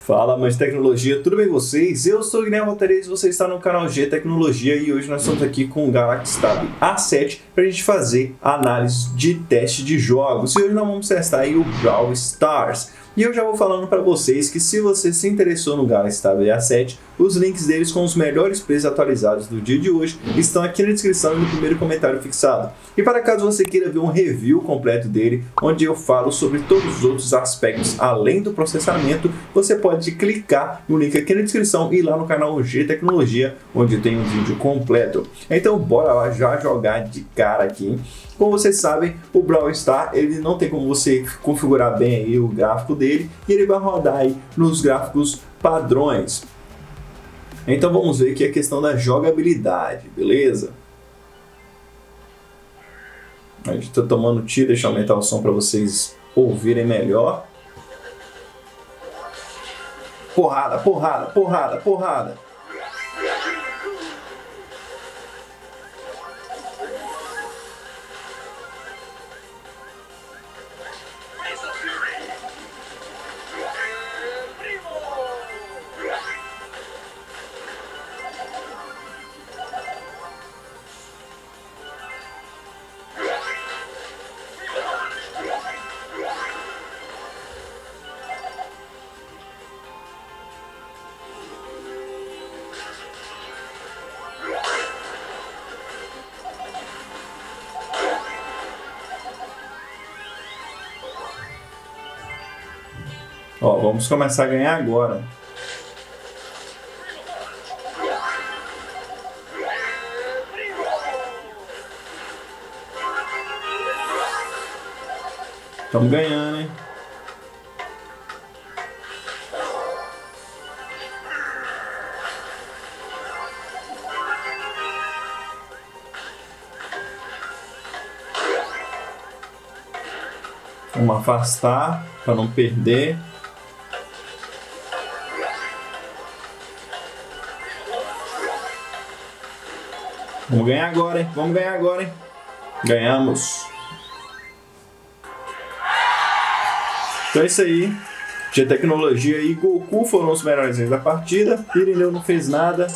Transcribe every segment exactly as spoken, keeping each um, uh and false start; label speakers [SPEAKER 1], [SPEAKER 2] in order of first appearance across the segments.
[SPEAKER 1] Fala, amantes de tecnologia, tudo bem com vocês? Eu sou o Guilherme Valterez, você está no canal G Tecnologia e hoje nós estamos aqui com o Galaxy Tab A sete para a gente fazer análise de teste de jogos. E hoje nós vamos testar aí o Brawl Stars. E eu já vou falando para vocês que se você se interessou no Galaxy Tab A sete, os links deles com os melhores preços atualizados do dia de hoje estão aqui na descrição e no primeiro comentário fixado. E para caso você queira ver um review completo dele, onde eu falo sobre todos os outros aspectos além do processamento, você pode clicar no link aqui na descrição e ir lá no canal G Tecnologia, onde tem um vídeo completo. Então bora lá já jogar de cara aqui. Como vocês sabem, o Brawl Stars ele não tem como você configurar bem aí o gráfico dele e ele vai rodar aí nos gráficos padrões. Então vamos ver aqui a questão da jogabilidade, beleza? A gente está tomando tiro, deixa eu aumentar o som para vocês ouvirem melhor. Porrada, porrada, porrada, porrada. Ó, vamos começar a ganhar agora. Estamos ganhando, hein? Vamos afastar para não perder. Vamos ganhar agora, hein? Vamos ganhar agora, hein? Ganhamos. Então é isso aí. G Tecnologia e Goku foram os melhores da partida. Irineu não fez nada.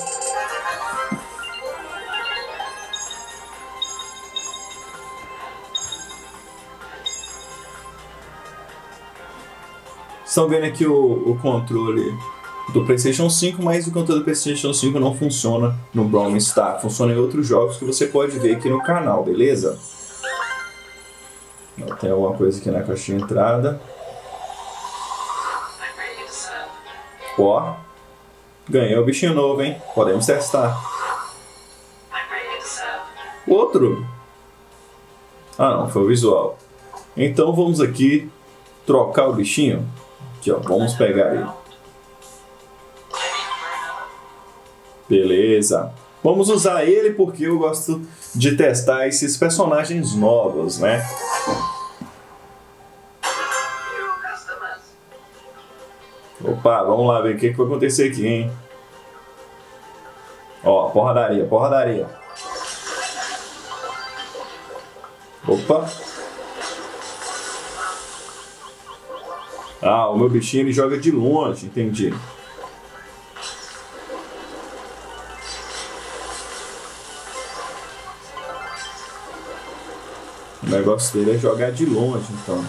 [SPEAKER 1] Estão vendo aqui o, o controle do PlayStation cinco, mas o controle do PlayStation cinco não funciona no Brawl Stars, funciona em outros jogos que você pode ver aqui no canal, beleza? Tem alguma coisa aqui na caixinha de entrada. Ó, ganhei o bichinho novo, hein? Podemos testar. Outro? Ah não, foi o visual. Então vamos aqui trocar o bichinho. Aqui ó, vamos pegar ele. Beleza. Vamos usar ele porque eu gosto de testar esses personagens novos, né? Opa, vamos lá ver o que, que vai acontecer aqui, hein? Ó, porradaria, porradaria. Opa. Ah, o meu bichinho ele joga de longe, entendi. O negócio dele é jogar de longe, então.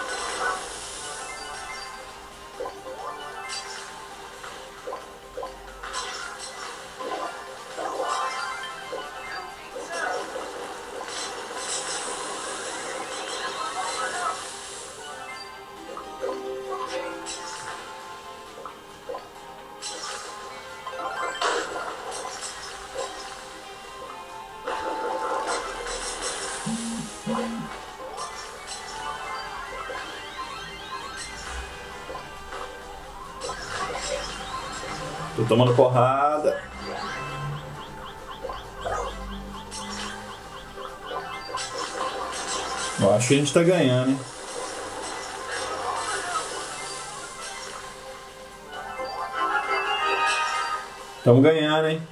[SPEAKER 1] Tô tomando porrada. Eu acho que a gente tá ganhando, hein? Estamos ganhando, hein?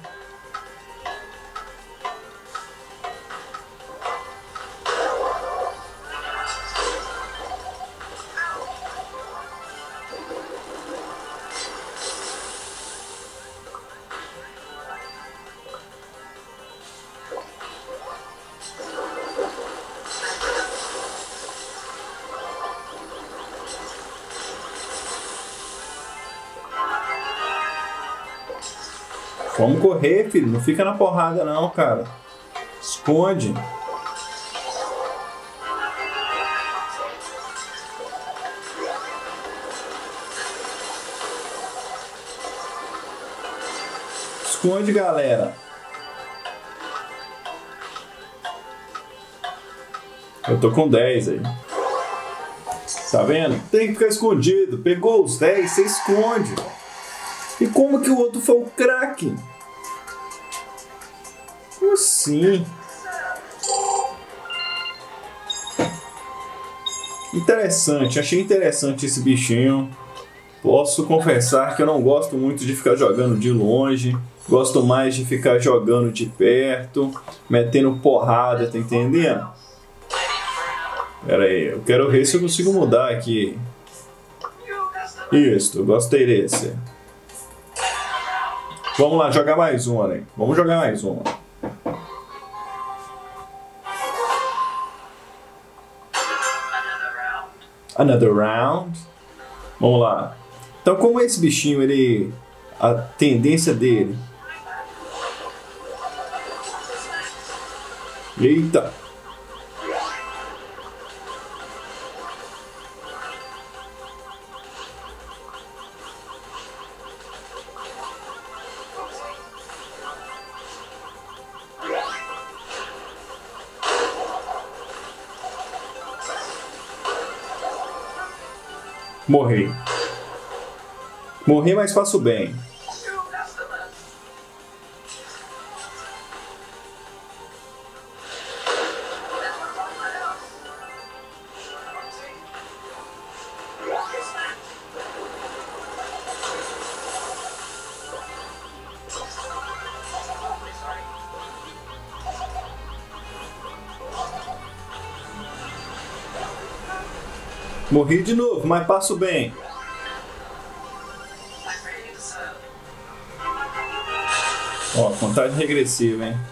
[SPEAKER 1] Vamos correr, filho. Não fica na porrada não, cara. Esconde. Esconde, galera. Eu tô com dez aí. Tá vendo? Tem que ficar escondido. Pegou os dez, você esconde. E como que o outro foi o craque? Como assim? Interessante, achei interessante esse bichinho. Posso confessar que eu não gosto muito de ficar jogando de longe. Gosto mais de ficar jogando de perto, metendo porrada, tá entendendo? Pera aí, eu quero ver se eu consigo mudar aqui. Isso, gostei desse. Vamos lá, jogar mais uma, né? Vamos jogar mais uma. Another round. Vamos lá. Então, como esse bichinho, ele... A tendência dele... Eita! Morri. Morri, mas faço bem. Morri de novo, mas passo bem. Ó, contagem regressiva, hein?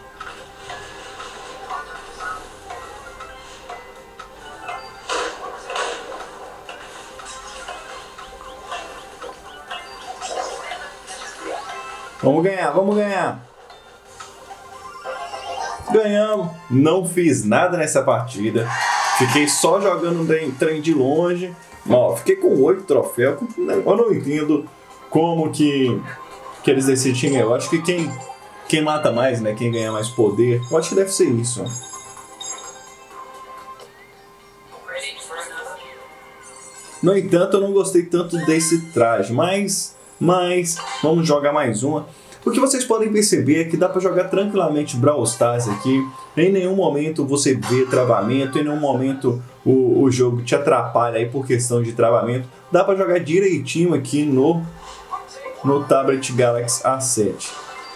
[SPEAKER 1] Vamos ganhar, vamos ganhar. Ganhamos. Não fiz nada nessa partida. Fiquei só jogando um trem de longe. Ó, fiquei com oito troféus. Eu não entendo como que, que eles decidem. Eu acho que quem, quem mata mais, né? Quem ganha mais poder. Eu acho que deve ser isso. No entanto, eu não gostei tanto desse traje. Mas, mas vamos jogar mais uma. O que vocês podem perceber é que dá para jogar tranquilamente Brawl Stars aqui. Em nenhum momento você vê travamento, em nenhum momento o, o jogo te atrapalha aí por questão de travamento. Dá para jogar direitinho aqui no, no Tablet Galaxy A sete.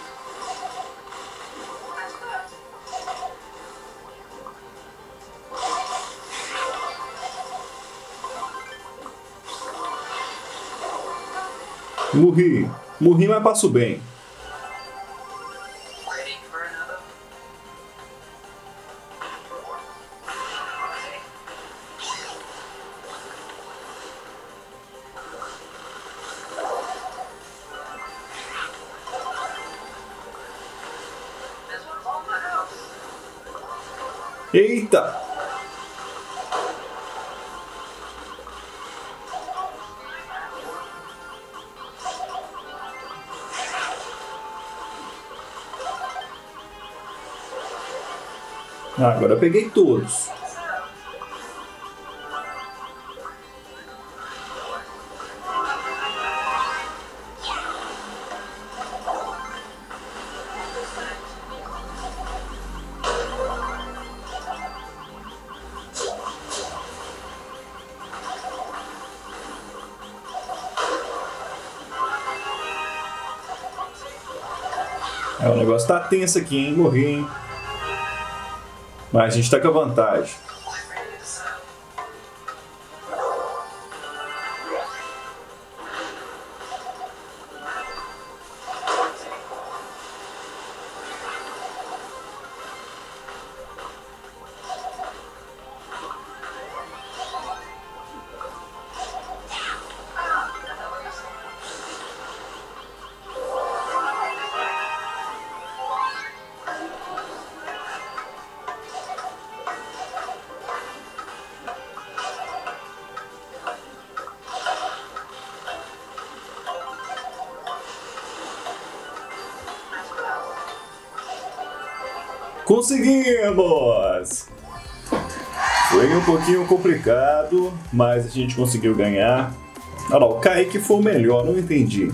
[SPEAKER 1] Morri. Morri, mas passo bem. Eita! Ah, agora eu peguei todos. É, o negócio tá tenso aqui, hein? Morri, hein? Mas a gente tá com a vantagem. Conseguimos! Foi um pouquinho complicado, mas a gente conseguiu ganhar. Olha lá, o Kaique foi o melhor, não entendi.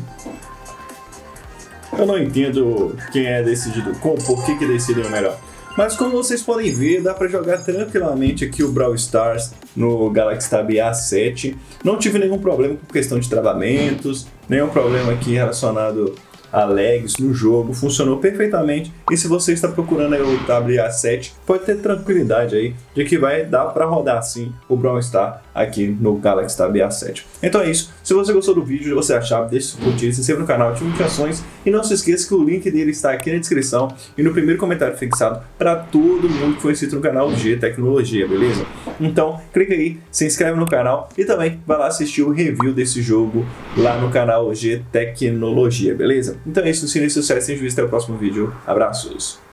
[SPEAKER 1] Eu não entendo quem é decidido com, por que que decidem o melhor. Mas como vocês podem ver, dá pra jogar tranquilamente aqui o Brawl Stars no Galaxy Tab A sete. Não tive nenhum problema com questão de travamentos, nenhum problema aqui relacionado a lags no jogo, funcionou perfeitamente. E se você está procurando aí o Tab A sete, pode ter tranquilidade aí de que vai dar para rodar sim o Brawl Stars aqui no Galaxy Tab A sete. Então é isso, se você gostou do vídeo, você achar, deixe seu curtir, se inscreva no canal, ative notificações e não se esqueça que o link dele está aqui na descrição e no primeiro comentário fixado para todo mundo que foi inscrito no canal G Tecnologia, beleza? Então clica aí, se inscreve no canal e também vai lá assistir o review desse jogo lá no canal G Tecnologia, beleza? Então é isso, no início do sucesso e até o próximo vídeo. Abraços!